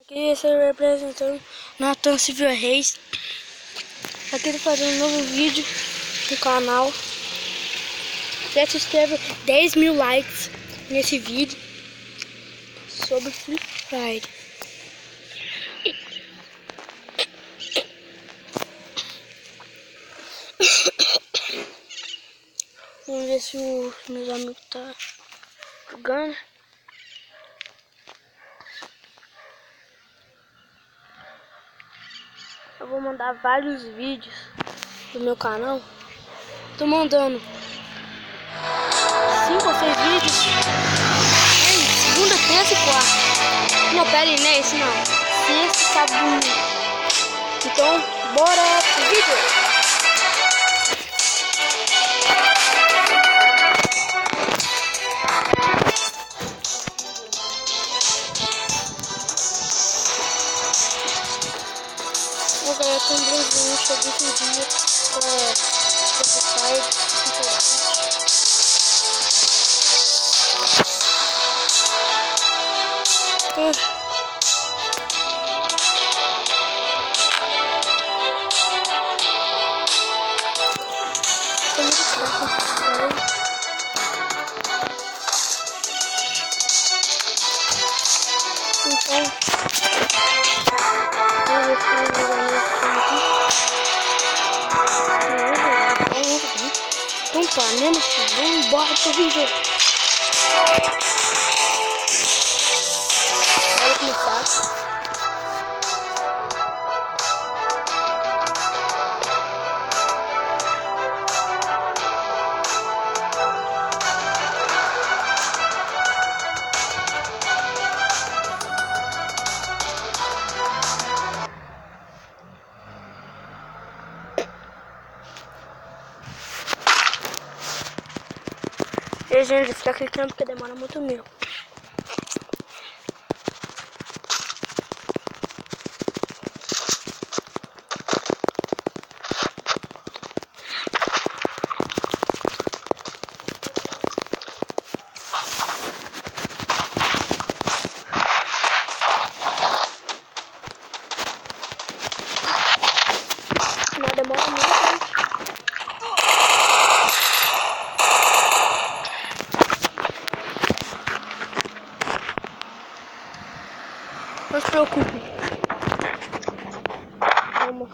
Aqui esse é o representante Nathan Silva Reis. Aqui eu tô fazendo um novo vídeo no canal. Já se inscreva, 10 mil likes nesse vídeo sobre Free Fire. Vamos ver se os meus amigos tá jogando. Eu vou mandar vários vídeos do meu canal. Tô mandando 5 ou 6 vídeos. Segunda, terça e quarta. Não, pera aí, não é esse não. Sexta, sábado, domingo. Então, bora pro vídeo. Vou ganhar com um bronzinho, chegou esse dia pra Spotify. Então tá, né, meu filho? Vamos embora pro vídeo. Bora começar. E gente, fica clicando porque demora muito mesmo. Não demora muito. Não se preocupe. Vamos.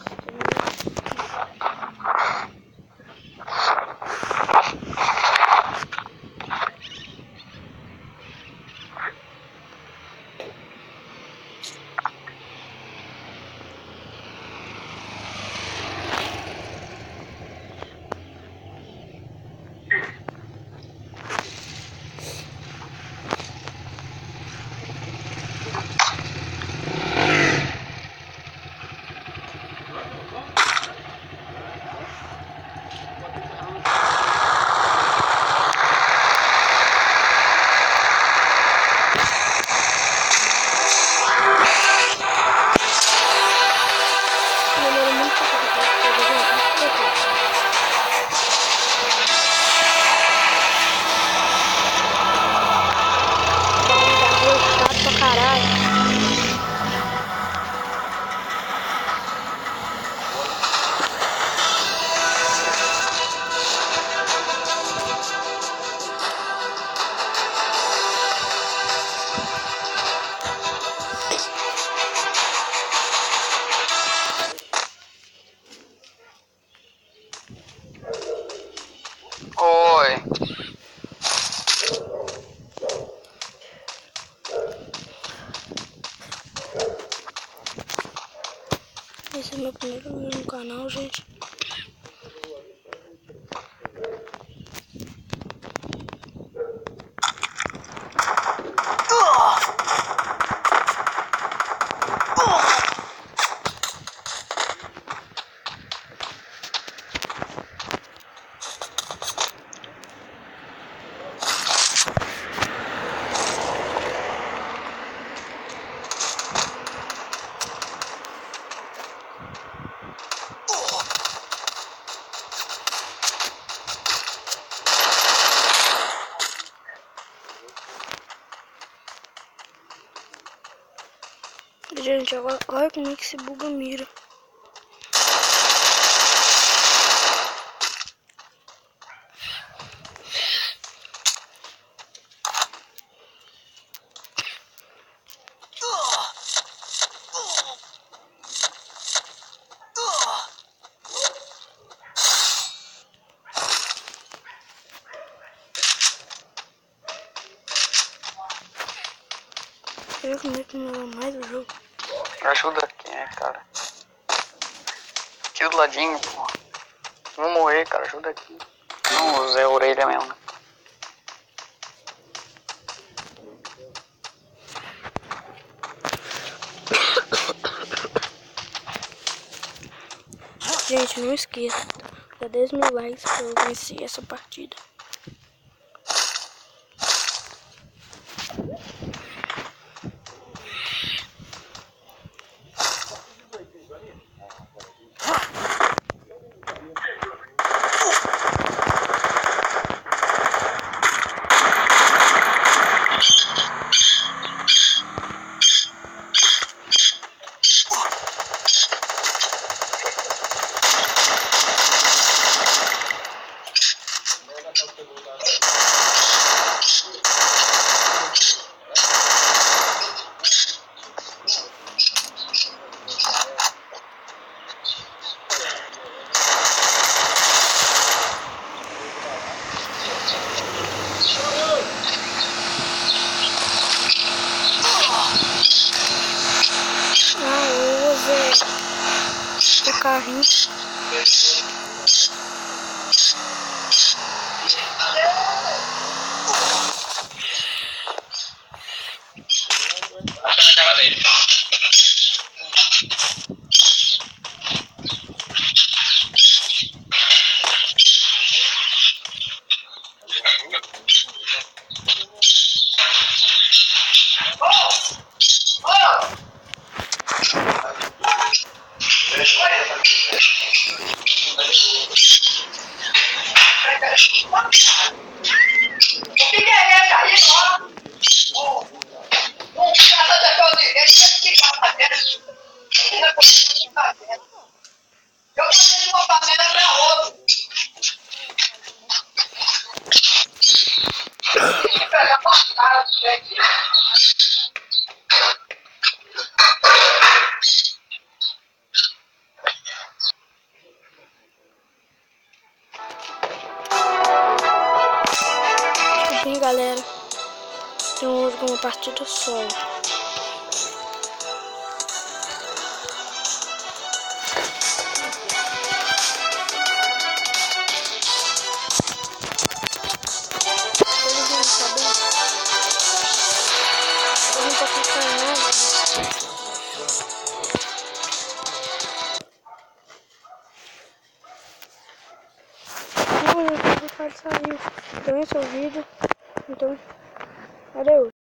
Oi. Esse é meu primeiro vídeo no canal, gente. Gente, agora olha como é que se buga a mira. Olha como é que não é mais o jogo. Ajuda aqui, né, cara? Aqui do ladinho, pô. Vou morrer, cara. Ajuda aqui. Não, o Zé Orelha mesmo. Gente, não esqueça. Dá 10 mil likes pra eu vencer essa partida. O carrinho. Bem, galera, tem uma partida solo. Eles não sabem. Eu não tô ficando nada. Não, pode sair. Então esse é o vídeo. Então, valeu.